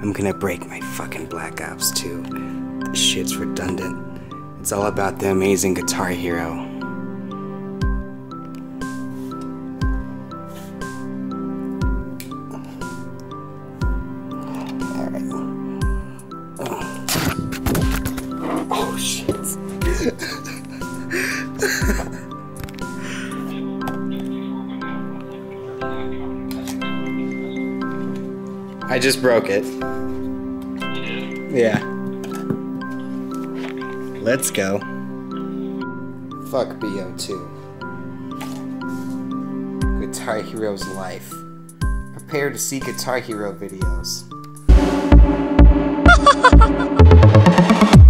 I'm gonna break my fucking Black Ops 2. This shit's redundant. It's all about the amazing Guitar Hero. Oh shit. I just broke it. Yeah. Let's go. Fuck Bo2. Guitar Hero's life. Prepare to see Guitar Hero videos.